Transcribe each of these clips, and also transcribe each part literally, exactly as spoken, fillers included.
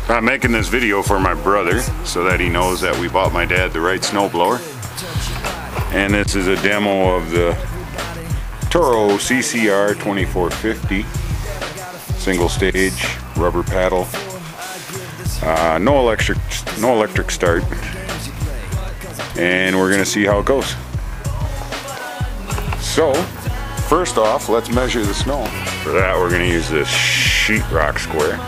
I'm making this video for my brother so that he knows that we bought my dad the right snowblower. And this is a demo of the Toro C C R twenty-four fifty. Single stage, rubber paddle. Uh, no electric, no electric start. And we're gonna see how it goes. So, first off, let's measure the snow. For that, we're gonna use this sheetrock square.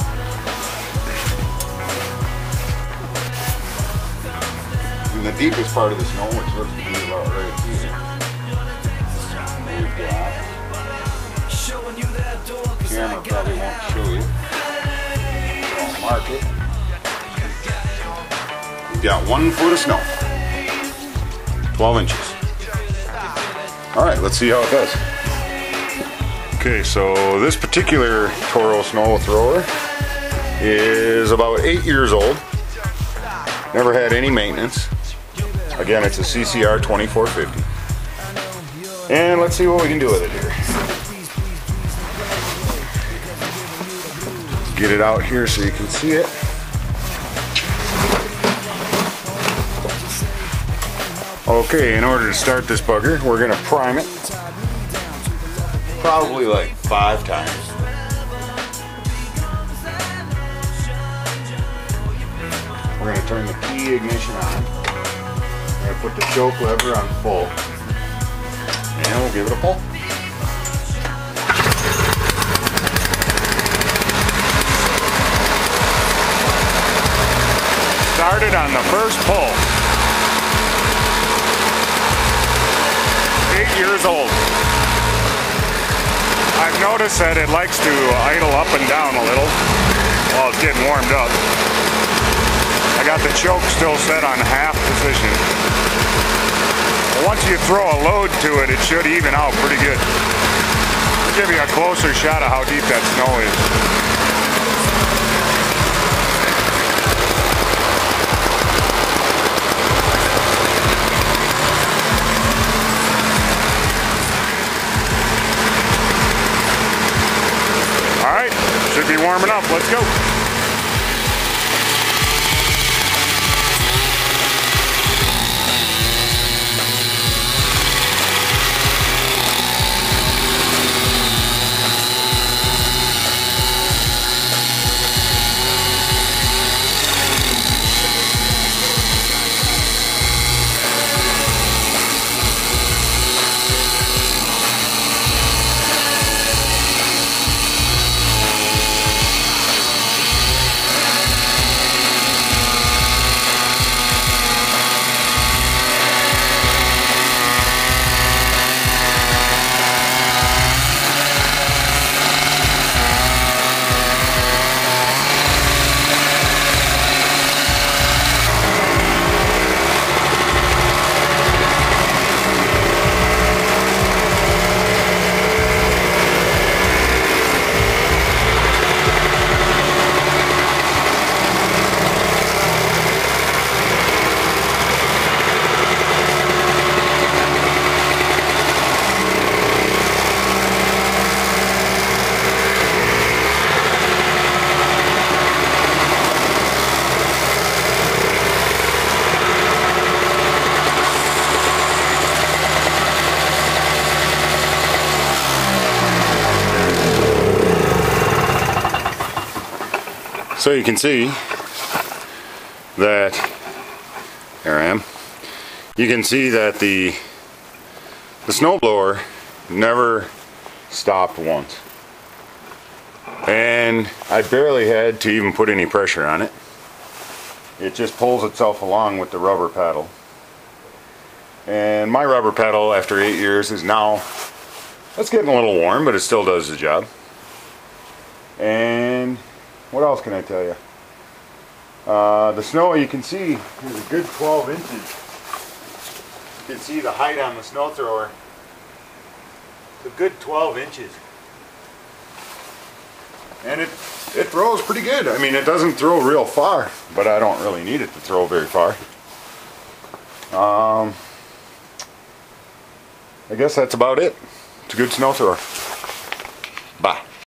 In the deepest part of the snow, which looks to be about right here, we've got, camera probably won't show you, so I'll mark it. We've got one foot of snow, twelve inches. Alright, let's see how it does. Okay, so this particular Toro snow thrower is about eight years old. Never had any maintenance. Again, it's a C C R twenty-four fifty. And let's see what we can do with it here. Get it out here so you can see it. Okay, in order to start this bugger, we're gonna prime it. Probably like five times. We're gonna turn the key ignition on. We're gonna put the choke lever on full. And we'll give it a pull. Started on the first pull. Eight years old. I've noticed that it likes to idle up and down a little while it's getting warmed up. I got the choke still set on half position. Once you throw a load to it, it should even out pretty good. I'll give you a closer shot of how deep that snow is. Alright, should be warming up. Let's go. So you can see that, there I am, you can see that the, the snowblower never stopped once. And I barely had to even put any pressure on it. It just pulls itself along with the rubber paddle. And my rubber paddle after eight years is now, it's getting a little warm, but it still does the job. And what else can I tell you? Uh, the snow, you can see, is a good twelve inches. You can see the height on the snow thrower. It's a good twelve inches. And it, it throws pretty good. I mean, it doesn't throw real far, but I don't really need it to throw very far. Um, I guess that's about it. It's a good snow thrower.